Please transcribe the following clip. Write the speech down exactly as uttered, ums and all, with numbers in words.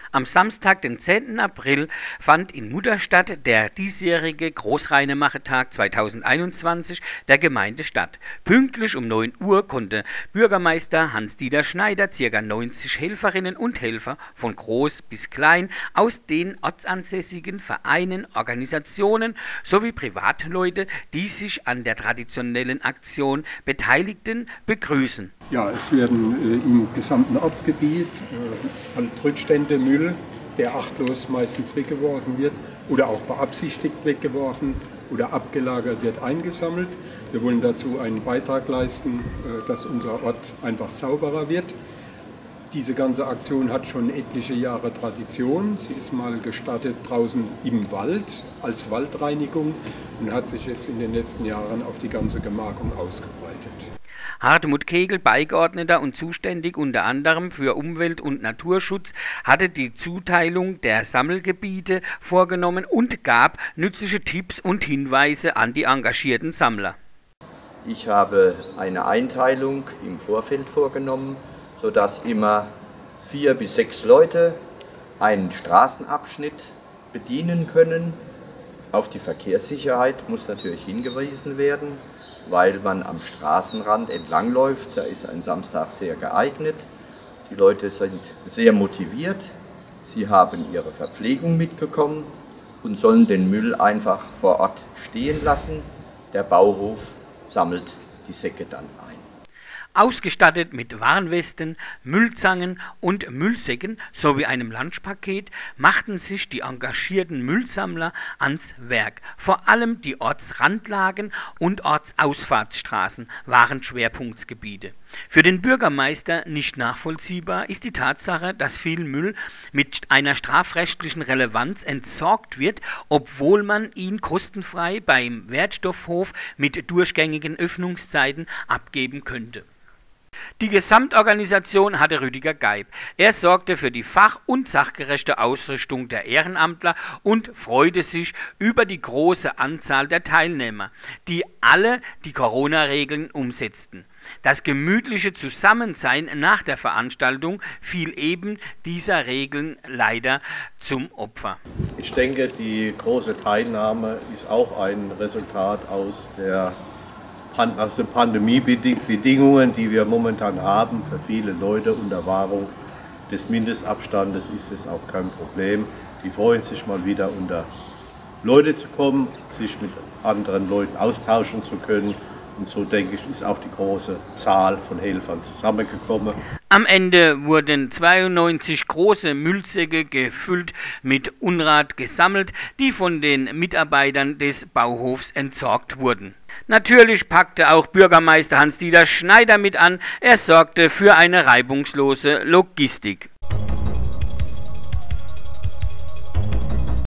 Am Samstag, den zehnten April, fand in Mutterstadt der diesjährige Großreinemache-Tag zweitausendeinundzwanzig der Gemeinde statt. Pünktlich um neun Uhr konnte Bürgermeister Hans-Dieter Schneider ca. neunzig Helferinnen und Helfer von groß bis klein aus den ortsansässigen Vereinen, Organisationen sowie Privatleute, die sich an der traditionellen Aktion beteiligten, begrüßen. Ja, es werden äh, im gesamten Ortsgebiet äh, halt Rückstände, Müll, der achtlos meistens weggeworfen wird oder auch beabsichtigt weggeworfen oder abgelagert wird, eingesammelt. Wir wollen dazu einen Beitrag leisten, äh, dass unser Ort einfach sauberer wird. Diese ganze Aktion hat schon etliche Jahre Tradition. Sie ist mal gestartet draußen im Wald als Waldreinigung und hat sich jetzt in den letzten Jahren auf die ganze Gemarkung ausgebreitet. Hartmut Kegel, Beigeordneter und zuständig unter anderem für Umwelt- und Naturschutz, hatte die Zuteilung der Sammelgebiete vorgenommen und gab nützliche Tipps und Hinweise an die engagierten Sammler. Ich habe eine Einteilung im Vorfeld vorgenommen, sodass immer vier bis sechs Leute einen Straßenabschnitt bedienen können. Auf die Verkehrssicherheit muss natürlich hingewiesen werden, weil man am Straßenrand entlangläuft. Da ist ein Samstag sehr geeignet. Die Leute sind sehr motiviert. Sie haben ihre Verpflegung mitbekommen und sollen den Müll einfach vor Ort stehen lassen. Der Bauhof sammelt die Säcke dann ein. Ausgestattet mit Warnwesten, Müllzangen und Müllsäcken sowie einem Lunchpaket machten sich die engagierten Müllsammler ans Werk. Vor allem die Ortsrandlagen und Ortsausfahrtsstraßen waren Schwerpunktgebiete. Für den Bürgermeister nicht nachvollziehbar ist die Tatsache, dass viel Müll mit einer strafrechtlichen Relevanz entsorgt wird, obwohl man ihn kostenfrei beim Wertstoffhof mit durchgängigen Öffnungszeiten abgeben könnte. Die Gesamtorganisation hatte Rüdiger Geib. Er sorgte für die fach- und sachgerechte Ausrichtung der Ehrenamtler und freute sich über die große Anzahl der Teilnehmer, die alle die Corona-Regeln umsetzten. Das gemütliche Zusammensein nach der Veranstaltung fiel eben dieser Regeln leider zum Opfer. Ich denke, die große Teilnahme ist auch ein Resultat aus der aus den Pandemiebedingungen, die wir momentan haben. Für viele Leute unter Wahrung des Mindestabstandes ist es auch kein Problem. Die freuen sich mal wieder unter Leute zu kommen, sich mit anderen Leuten austauschen zu können. Und so, denke ich, ist auch die große Zahl von Helfern zusammengekommen. Am Ende wurden zweiundneunzig große Müllsäcke gefüllt mit Unrat gesammelt, die von den Mitarbeitern des Bauhofs entsorgt wurden. Natürlich packte auch Bürgermeister Hans-Dieter Schneider mit an, er sorgte für eine reibungslose Logistik.